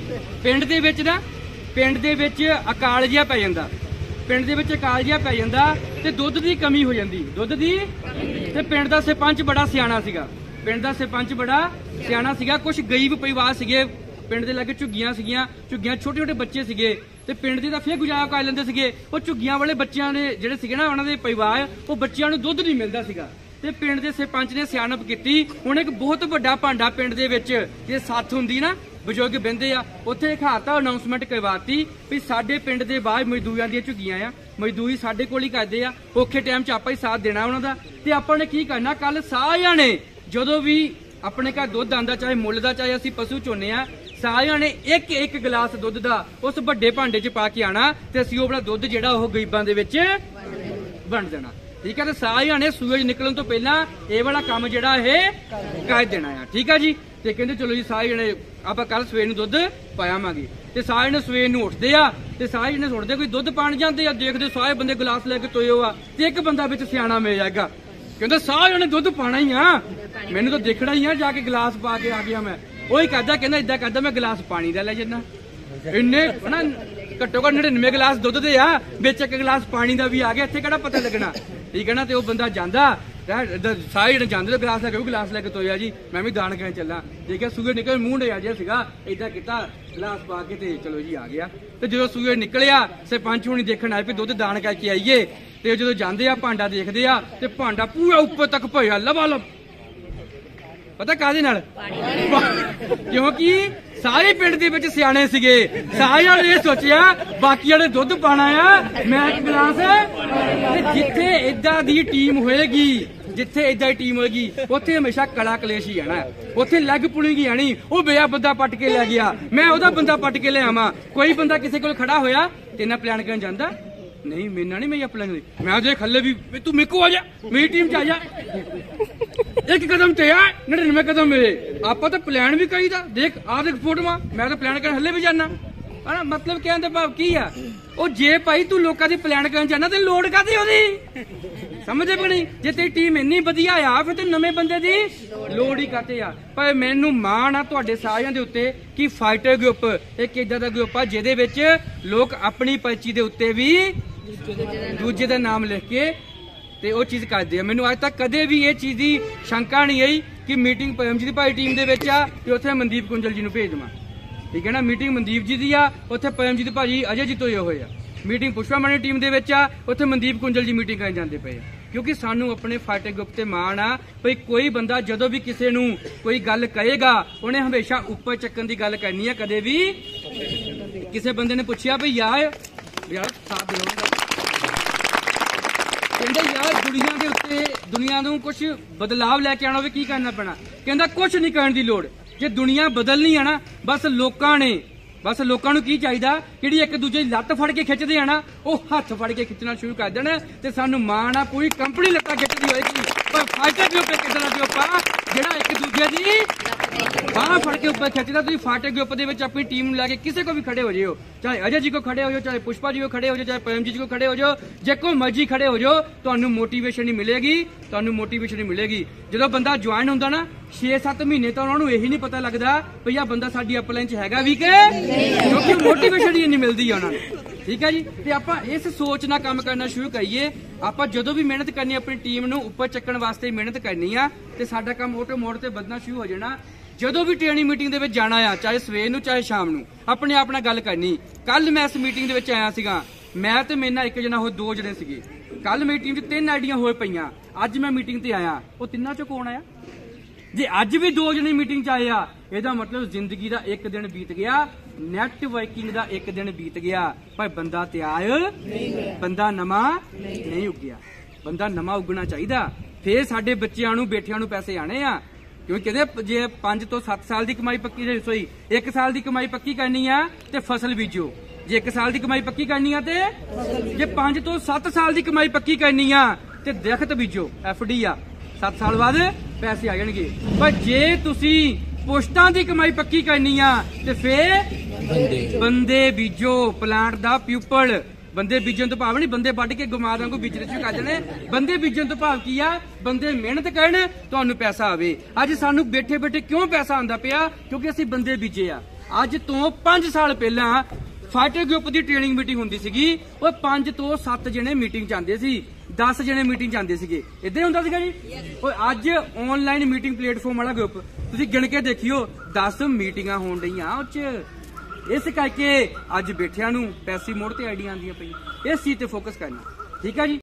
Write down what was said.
ਪਿੰਡ ਦੇ ਵਿੱਚ ਨਾ ਅਕਾਲ ਜਿਹਾ ਪੈ ਜਾਂਦਾ, ਪਿੰਡ ਦੇ ਵਿੱਚ ਅਕਾਲ ਜਿਹਾ ਪੈ ਜਾਂਦਾ ਤੇ ਦੁੱਧ ਦੀ ਕਮੀ ਹੋ ਜਾਂਦੀ, ਦੁੱਧ ਦੀ। ਤੇ ਪਿੰਡ ਦਾ ਸਰਪੰਚ ਬੜਾ ਸਿਆਣਾ ਸੀਗਾ, ਪਿੰਡ ਦਾ ਸਰਪੰਚ ਬੜਾ ਸਿਆਣਾ ਸੀਗਾ। ਕੁਝ ਗਰੀਬ ਪਰਿਵਾਰ ਸੀਗੇ ਪਿੰਡ ਦੇ ਲਾਗੇ, ਝੁੱਗੀਆਂ ਸੀਗੀਆਂ, ਝੁੱਗੀਆਂ ਛੋਟੇ ਛੋਟੇ ਬੱਚੇ ਸੀਗੇ ਤੇ ਪਿੰਡ ਦੇ ਤਾਂ ਫੇਰ ਗੁਜ਼ਾਰਾ ਕਰ ਲੈਂਦੇ ਸੀਗੇ। ਉਹ ਝੁੱਗੀਆਂ ਵਾਲੇ ਬੱਚਿਆਂ ਦੇ ਜਿਹੜੇ ਸੀਗੇ ਨਾ, ਉਹਨਾਂ ਦੇ ਪਰਿਵਾਰ, ਉਹ ਬੱਚਿਆਂ ਨੂੰ ਦੁੱਧ ਨਹੀਂ ਮਿਲਦਾ ਸੀਗਾ। ਤੇ ਪਿੰਡ ਦੇ ਸਰਪੰਚ ਨੇ ਸਿਆਣਪ ਕੀਤੀ, ਹੁਣ ਇੱਕ ਬਹੁਤ ਵੱਡਾ ਭਾਂਡਾ ਪਿੰਡ ਦੇ ਵਿੱਚ ਜੇ ਸੱਥ ਹੁੰਦੀ ਨਾ, ਬਜ਼ੁਰਗ ਬਹਿੰਦੇ ਆ, ਉੱਥੇ ਖਾਤਾ ਅਨਾਉਂਸਮੈਂਟ ਕਰਵਾਤੀ ਵੀ ਸਾਡੇ ਪਿੰਡ ਦੇ ਬਾਹਰ ਮਜ਼ਦੂਰਾਂ ਦੀਆਂ ਝੁੱਗੀਆਂ ਆ, ਮਜ਼ਦੂਰੀ ਸਾਡੇ ਕੋਲ ਹੀ ਕਰਦੇ ਆ, ਔਖੇ ਟਾਈਮ 'ਚ ਆਪਾਂ ਹੀ ਸਾਥ ਦੇਣਾ ਉਹਨਾਂ ਦਾ। ਤੇ ਆਪਾਂ ਨੇ ਕੀ ਕਰਨਾ, ਕੱਲ ਸਾਰਿਆਂ ਨੇ ਜਦੋਂ ਵੀ ਆਪਣੇ ਘਰ ਦੁੱਧ ਆਂਦਾ, ਚਾਹੇ ਮੁੱਲ ਦਾ ਚਾਹੇ ਅਸੀਂ ਪਸ਼ੂ ਚੋਨੇ ਆ, ਸਾਰਿਆਂ ਨੇ ਇੱਕ ਇੱਕ ਗਲਾਸ ਦੁੱਧ ਦਾ ਉਸ ਵੱਡੇ ਭਾਂਡੇ 'ਚ ਪਾ ਕੇ ਆਣਾ ਤੇ ਅਸੀਂ ਉਹ ਆਪਣਾ ਦੁੱਧ ਜਿਹੜਾ ਉਹ ਗਰੀਬਾਂ ਦੇ ਵਿੱਚ ਵੰਡ ਦੇਣਾ। ਠੀਕ ਹੈ, ਤੇ ਸਾਰਿਆਂ ਨੇ ਸੂਰਜ ਨਿਕਲਣ ਤੋਂ ਪਹਿਲਾਂ ਇਹ ਵਾਲਾ ਕੰਮ ਜਿਹੜਾ ਇਹ ਕਰ ਦੇਣਾ ਆ। ਠੀਕ ਆ ਜੀ। ਤੇ ਕਹਿੰਦੇ ਚਲੋ ਜੀ ਸਾਰੇ ਜਣੇ ਆਪਾਂ ਕੱਲ ਸਵੇਰ ਨੂੰ ਦੁੱਧ ਪਾਵਾਂਗੇ। ਤੇ ਸਾਰੇ ਨੇ ਸਵੇਰ ਨੂੰ ਉੱਠਦੇ ਆ ਤੇ ਸਾਰੇ ਜਣੇ ਉੱਠਦੇ, ਕੋਈ ਦੁੱਧ ਪਾਣ ਜਾਂਦੇ ਆ, ਦੇਖਦੇ ਸਾਰੇ ਬੰਦੇ ਗਲਾਸ ਲੈ ਕੇ ਤੋਏ ਆ ਤੇ ਇੱਕ ਬੰਦਾ ਵਿੱਚ ਸਿਆਣਾ ਮਿਲ ਜਾਏਗਾ, ਕਹਿੰਦਾ ਸਾਰਿਆਂ ਨੇ ਦੁੱਧ ਪਾਣਾ ਹੀ ਆ, ਮੈਨੂੰ ਤਾਂ ਦੇਖਣਾ ਹੀ ਆ, ਜਾ ਕੇ ਗਲਾਸ ਪਾ ਕੇ ਆ ਗਿਆ ਮੈਂ। ਉਹੀ ਕਰਦਾ, ਕਹਿੰਦਾ ਏਦਾਂ ਕਰਦਾ, ਮੈਂ ਗਲਾਸ ਪਾਣੀ ਦਾ ਲੈ ਜਾਂਦਾ। ਇੰਨੇ ਨਾ ਘੱਟੋ ਘੱਟ 99 ਗਲਾਸ ਦੁੱਧ ਦੇ ਆ, ਵਿੱਚ ਇੱਕ ਗਲਾਸ ਪਾਣੀ ਦਾ ਵੀ ਆ ਗਿਆ, ਇੱਥੇ ਕਿਹੜਾ ਪਤਾ ਲੱਗਣਾ। ਠੀਕ ਹੈ ਨਾ। ਤੇ ਉਹ ਬੰਦਾ ਜਾਂਦਾ, ਸਾਰੇ ਜਿਹੜੇ ਜਾਂਦੇ ਗਲਾਸ ਲੈ ਕੇ, ਉਹ ਗਲਾਸ ਲੈ ਕੇ ਤੋਇਆ ਜੀ, ਮੈਂ ਵੀ ਦਾਣ ਕਰਨ ਚੱਲਾਂ। ਦੇਖਿਆ ਸੂਰਜ ਨਿਕਲ, ਮੂੰਹ ਡਿਆ ਜਿਹਾ ਸੀਗਾ, ਏਦਾਂ ਕੀਤਾ, ਗਲਾਸ ਪਾ ਕੇ ਤੇ ਚਲੋ ਜੀ ਆ ਗਿਆ। ਤੇ ਜਦੋਂ ਸੂਰਜ ਨਿਕਲਿਆ, ਸਰਪੰਚ ਹੁਣੀ ਦੇਖਣ ਆਏ ਵੀ ਦੁੱਧ ਦਾਣ ਕਰਕੇ ਆਈਏ। ਤੇ ਜਦੋਂ ਜਾਂਦੇ ਆ, ਭਾਂਡਾ ਦੇਖਦੇ ਆ ਤੇ ਭਾਂਡਾ ਪੂਰਾ ਉੱਪਰ ਤੱਕ ਭਰਿਆ ਲਬਾਲਬ। ਪਤਾ ਕਾਹਦੇ ਨਾਲ? ਕਿਉਂਕਿ ਸਾਰੇ ਪਿੰਡ ਦੇ ਵਿੱਚ ਸਿਆਣੇ ਸੀਗੇ, ਸਾਰਿਆਂ ਨੇ ਇਹ ਸੋਚਿਆ ਬਾਕੀਆਂ ਨੇ ਦੁੱਧ ਪਾਣਾ ਆ, ਮੈਂ ਇੱਕ ਗਲਾਸ। ਤੇ ਜਿੱਥੇ ਏਦਾਂ ਦੀ ਟੀਮ ਹੋਏਗੀ, ਜਿੱਥੇ ਏਦਾਂ ਦੀ ਟੀਮ ਹੋਏਗੀ, ਉੱਥੇ ਹਮੇਸ਼ਾ ਕਲਾ ਕਲੇਸ਼ ਹੀ ਆਣਾ, ਉੱਥੇ ਲੈਗ ਪੁਲਿੰਗ ਆਣੀ। ਉਹ ਬਿਆ ਬੰਦਾ ਪੱਟ ਕੇ ਲੈ ਗਿਆ, ਮੈਂ ਉਹਦਾ ਬੰਦਾ ਪੱਟ ਕੇ ਲੈ ਆਵਾਂ। ਕੋਈ ਬੰਦਾ ਕਿਸੇ ਕੋਲ ਖੜਾ ਹੋਇਆ ਤੇ ਇਹਨਾਂ ਪਲਾਨ ਕਰਨ ਜਾਂਦਾ, ਨਹੀਂ ਮੇਨਾ ਨਹੀਂ, ਮੈਂ ਆਪਣਾ ਮੈਂ ਜੇ ਖੱਲੇ ਵੀ ਤੂੰ ਮੇਰੇ ਕੋ ਆ ਜਾ, ਮੇਰੀ ਟੀਮ 'ਚ ਆ ਜਾ। ਇੱਕ ਕਦਮ ਤੇ ਆ, 99 ਕਦਮ ਮੇਰੇ। ਆਪਾਂ ਤਾਂ ਪਲਾਨ ਵੀ ਕਰੀਦਾ, ਦੇਖ ਆਹ ਦੇਖ ਫੋਟੋਆਂ, ਮੈਂ ਤਾਂ ਪਲਾਨ ਕਰਨ ਹੱਲੇ ਵੀ ਜਾਣਾ। ਹਨਾ, ਮਤਲਬ ਕਹਿਣ ਦਾ ਭਾਵ ਕੀ ਆ, ਉਹ ਜੇ ਭਾਈ ਤੂੰ ਲੋਕਾਂ ਦੀ ਪਲਾਨ ਕਰਨ ਜਾਣਾ ਤੇ ਲੋੜ ਕਾਹਦੀ ਉਹਦੀ, ਸਮਝਦੇ ਵੀ ਨਹੀਂ। ਜੇ ਤੇਰੀ ਟੀਮ ਇੰਨੀ ਵਧੀਆ ਆ, ਫਿਰ ਤੇ ਨਵੇਂ ਬੰਦੇ ਦੀ ਲੋੜ ਹੀ ਕਾਹਤੇ ਆ। ਪਰ ਮੈਨੂੰ ਮਾਣ ਆ ਤੁਹਾਡੇ ਸਾਰਿਆਂ ਦੇ ਉੱਤੇ ਕਿ ਫਾਈਟਰ ਗਰੁੱਪ ਇੱਕ ਏਦਾਂ ਦਾ ਗਰੁੱਪ ਆ ਜਿਹਦੇ ਵਿੱਚ ਲੋਕ ਆਪਣੀ ਪਰਚੀ ਦੇ ਉੱਤੇ ਵੀ ਦੂਜੇ ਦਾ ਨਾਮ ਲਿਖ ਕੇ ਤੇ ਉਹ ਚੀਜ਼ ਕਰਦੇ ਆ। ਮੈਨੂੰ ਅੱਜ ਤੱਕ ਕਦੇ ਵੀ ਇਹ ਚੀਜ਼ ਦੀ ਸ਼ੰਕਾ ਨਹੀਂ ਆਈ ਕਿ ਮੀਟਿੰਗ ਪਰਮਜੀਤ ਭਾਈ ਟੀਮ ਦੇ ਵਿੱਚ ਆ ਤੇ ਉੱਥੇ ਮਨਦੀਪ ਕੁੰਜਲ ਜੀ ਨੂੰ ਭੇਜ ਦੇਵਾਂ। ਠੀਕ ਹੈ ਨਾ, ਮੀਟਿੰਗ ਮਨਦੀਪ ਜੀ ਦੀ ਆ, ਉੱਥੇ ਪਰਮਜੀਤ ਭਾਜੀ ਅਜੇ ਜੀ ਤੋਂ ਹੋਏ ਆ। ਮੀਟਿੰਗ ਪੁਸ਼ਪਾ ਮਣੀ ਟੀਮ ਦੇ ਵਿੱਚ ਆ, ਉੱਥੇ ਮਨਦੀਪ ਕੁੰਜਲ ਜੀ ਮੀਟਿੰਗ ਕਰਨ ਜਾਂਦੇ ਪਏ ਆ। ਕਿਉਂਕਿ ਸਾਨੂੰ ਆਪਣੇ ਫਾਈਟਰ ਗਰੁੱਪ ਤੇ ਮਾਣ ਆ ਭਈ ਕੋਈ ਬੰਦਾ ਜਦੋਂ ਵੀ ਕਿਸੇ ਨੂੰ ਕੋਈ ਗੱਲ ਕਹੇਗਾ, ਉਹਨੇ ਹਮੇਸ਼ਾ ਉੱਪਰ ਚੱਕਣ ਦੀ ਗੱਲ ਕਰਨੀ ਆ। ਕਦੇ ਵੀ ਕਿਸੇ ਬੰਦੇ ਨੇ ਪੁੱਛਿਆ ਭਈ ਯਾਰ ਸਾਥ ਦਿਓ, ਕਹਿੰਦਾ ਯਾਰ ਦੁਨੀਆ ਦੇ ਉੱਤੇ ਦੁਨੀਆ ਨੂੰ ਕੁਝ ਬਦਲਾਵ ਲੈ ਕੇ ਆਉਣਾ ਹੋਵੇ ਕੀ ਕਰਨਾ ਪੈਣਾ? ਕਹਿੰਦਾ ਕੁਝ ਨਹੀਂ ਕਰਨ ਦੀ ਲੋੜ। ਜੇ ਦੁਨੀਆ ਬਦਲਣੀ ਆ ਨਾ, ਬਸ ਲੋਕਾਂ ਨੂੰ ਕੀ ਚਾਹੀਦਾ, ਜਿਹੜੀ ਇੱਕ ਦੂਜੇ ਦੀ ਲੱਤ ਫੜ ਕੇ ਖਿੱਚਦੇ ਆ ਨਾ, ਉਹ ਹੱਥ ਫੜ ਕੇ ਖਿੱਚਣਾ ਸ਼ੁਰੂ ਕਰ ਦੇਣ। ਤੇ ਸਾਨੂੰ ਮਾਣ ਆ, ਪੂਰੀ ਕੰਪਨੀ ਲੱਤਾਂ ਖਿੱਚਦੀ ਹੋਏਗੀ, ਪਰ ਫਾਈਟਰ ਗਰੁੱਪ ਕਿੱਦਾਂ ਦੇ ਉੱਪਰ ਜਿਹੜਾ ਇੱਕ ਦੂਜੇ ਦੀ ਬਾਹ ਫੜ ਕੇ ਉੱਪਰ ਖਿੱਚਦਾ। ਤੁਸੀਂ ਫਾਈਟਰ ਗਰੁੱਪ ਦੇ ਵਿੱਚ ਆਪਣੀ ਟੀਮ ਨੂੰ ਲੈ ਕੇ ਕਿਸੇ ਕੋ ਵੀ ਖੜੇ ਹੋ ਜਾਓ, ਚਾਹੇ ਅਜੇ ਜੀ ਕੋ ਖੜੇ ਹੋ ਜਾਓ, ਚਾਹੇ ਪੁਸ਼ਪਾ ਜੀ ਕੋ ਖੜੇ ਹੋ ਜਾਓ, ਚਾਹੇ ਪਰਮਜੀਤ ਜੀ ਕੋ ਖੜੇ ਹੋ ਜਾਓ, ਜੇ ਕੋਈ ਮਰਜੀ ਖੜੇ ਹੋ ਜਾਓ, ਤੁਹਾਨੂੰ ਮੋਟੀਵੇਸ਼ਨ ਹੀ ਮਿਲੇਗੀ, ਤੁਹਾਨੂੰ ਮੋਟੀਵੇਸ਼ਨ ਹੀ ਮਿਲੇਗੀ। ਜਦੋਂ ਬੰਦਾ ਜੁਆਇਨ ਹੁੰਦਾ ਨਾ 6-7 ਮਹੀਨੇ ਤਾਂ ਉਹਨਾਂ ਨੂੰ ਇਹੀ ਨਹੀਂ ਪਤਾ ਲੱਗਦਾ ਭਈ ਆਹ ਬੰਦਾ ਸਾਡੀ ਅਪਲਾਈਨ 'ਚ ਹੈਗਾ ਵੀ ਕਿ, ਕਿਉਂਕਿ ਮੋਟੀਵੇਸ਼ਨ ਹੀ ਨਹੀਂ ਮਿਲਦੀ ਉਹਨਾਂ ਨੂੰ। ਠੀਕ ਹੈ ਜੀ। ਤੇ ਆਪਾਂ ਇਸ ਸੋਚ ਨਾਲ ਕੰਮ ਕਰਨਾ ਸ਼ੁਰੂ ਕਰੀਏ। ਆਪਾਂ ਜਦੋਂ ਵੀ ਮਿਹਨਤ ਕਰਨੀ, ਆਪਣੀ ਟੀਮ ਨੂੰ ਉੱਪਰ ਚੱਕਣ ਵਾਸਤੇ ਮਿਹਨਤ ਕਰਨੀ ਆ ਤੇ ਸਾਡਾ ਕੰਮ ਆਟੋ ਮੋਡ ਤੇ ਵੱਧਣਾ ਸ਼ੁਰੂ ਹੋ ਜਾਣਾ। ਜਦੋਂ ਵੀ ਟ੍ਰੇਨਿੰਗ ਮੀਟਿੰਗ ਦੇ ਵਿੱਚ ਜਾਣਾ ਆ, ਚਾਹੇ ਸਵੇਰ ਨੂੰ ਚਾਹੇ ਸ਼ਾਮ ਨੂੰ, ਆਪਣੇ ਆਪ ਨਾਲ ਗੱਲ ਕਰਨੀ। ਕੱਲ ਮੈਂ ਇਸ ਮੀਟਿੰਗ ਦੇ ਵਿੱਚ ਆਇਆ ਸੀਗਾ, ਮੈਂ ਤੇ ਮੇਰੇ ਨਾਲ ਇੱਕ ਜਣਾ ਹੋਰ 2 ਜਣੇ ਸੀਗੇ। ਕੱਲ ਮੀਟਿੰਗ 'ਚ 3 ਆਈਡੀਆਂ ਹੋਏ ਪਈਆਂ। ਅੱਜ ਮੈਂ ਮੀਟਿੰਗ ਤੇ ਆਇਆ, ਉਹ ਤਿੰਨਾਂ 'ਚੋਂ ਕੌਣ ਆਇਆ? ਜੇ ਅੱਜ ਵੀ 2 ਜਣੇ ਮੀਟਿੰਗ 'ਚ ਆਏ ਆ, ਇਹਦਾ ਮਤਲਬ ਜ਼ਿੰਦਗੀ ਦਾ ਇੱਕ ਦਿਨ ਬੀਤ ਗਿਆ, ਨੈਟਵਰਕਿੰਗ ਦਾ ਇੱਕ ਦਿਨ ਬੀਤ ਗਿਆ, ਪਰ ਬੰਦਾ ਤਿਆਰ, ਬੰਦਾ ਨਵਾਂ ਨਹੀਂ ਉੱਗਿਆ। ਬੰਦਾ ਨਵਾਂ ਉੱਗਣਾ ਚਾਹੀਦਾ, ਫੇਰ ਸਾਡੇ ਬੱਚਿਆਂ ਨੂੰ ਬੈਠਿਆਂ ਨੂੰ ਪੈਸੇ ਆਣੇ ਆ। ਕਿਉਂਕਿ ਕਹਿੰਦੇ ਜੇ 5 ਤੋਂ 7 ਸਾਲ ਦੀ ਕਮਾਈ ਪੱਕੀ, ਸੋਈ 1 ਸਾਲ ਦੀ ਕਮਾਈ ਪੱਕੀ ਕਰਨੀ ਆ ਤੇ ਫਸਲ ਬੀਜੋ। ਜੇ 1 ਸਾਲ ਦੀ ਕਮਾਈ ਪੱਕੀ ਕਰਨੀ ਆ ਤੇ ਜੇ 5 ਤੋਂ 7 ਸਾਲ ਦੀ ਕਮਾਈ ਪੱਕੀ ਕਰਨੀ ਆ ਤੇ ਦਰਖਤ ਬੀਜੋ, FD ਆ, 7 ਸਾਲ ਬਾਅਦ ਪੈਸੇ ਆ ਜਾਣਗੇ। ਪਰ ਜੇ ਤੁਸੀਂ ਪੋਸਟਾਂ ਦੀ ਕਮਾਈ ਪੱਕੀ ਕਰਨੀ ਆ ਤੇ ਫੇਰ ਬੰਦੇ ਬੀਜੋ, ਪਲਾਂਟ ਦਾ ਪਿਊਪਲ। ਬੰਦੇ ਬੀਜਣ ਤੋਂ ਭਾਵ ਨਹੀਂ ਬੰਦੇ ਵੱਢ ਕੇ ਗੁਮਾਰ ਵਾਂਗੂ ਬੀਜਣੇ ਸ਼ੁਰੂ ਕਰ ਦੇਣੇ। ਬੰਦੇ ਬੀਜਣ ਤੋਂ ਭਾਵ ਕੀ ਆ? ਬੰਦੇ ਮਿਹਨਤ ਕਰਨ, ਤੁਹਾਨੂੰ ਪੈਸਾ ਆਵੇ। ਅੱਜ ਸਾਨੂੰ ਬੈਠੇ ਬੈਠੇ ਕਿਉਂ ਪੈਸਾ ਆਉਂਦਾ ਪਿਆ? ਕਿਉਂਕਿ ਅਸੀਂ ਬੰਦੇ ਬੀਜੇ ਆ। ਅੱਜ ਤੋਂ 5 ਸਾਲ ਪਹਿਲਾਂ ਫਾਈਟਰ ਗਰੁੱਪ ਦੀ ਟ੍ਰੇਨਿੰਗ ਮੀਟਿੰਗ ਹੁੰਦੀ ਸੀਗੀ, ਉਹ 5 ਤੋਂ 7 ਜਣੇ ਮੀਟਿੰਗ ਚ ਆਉਂਦੇ ਸੀ, 10 ਜਣੇ ਮੀਟਿੰਗ ਚ ਆਉਂਦੇ ਸੀਗੇ, ਇਦਾਂ ਹੁੰਦਾ ਸੀਗਾ ਜੀ। ਉਹ ਅੱਜ ਆਨਲਾਈਨ ਮੀਟਿੰਗ ਪਲੇਟਫਾਰਮ ਵਾਲਾ ਗਰੁੱਪ ਤੁਸੀਂ ਗਿਣ ਕੇ ਦੇਖਿਓ 10 ਮੀਟਿੰਗਾਂ ਹੋਣ ਡਈਆਂ ਉਹ ਚ। ਇਸ ਕਰਕੇ ਅੱਜ ਬੈਠਿਆਂ ਨੂੰ ਪੈਸੀ ਮੋੜ ਤੇ ਆਈਡੀਆਂ ਆਉਂਦੀਆਂ ਪਈਆਂ, ਇਸ ਚੀਜ਼ ਤੇ ਫੋਕਸ ਕਰਨਾ, ਠੀਕ ਹੈ ਜੀ।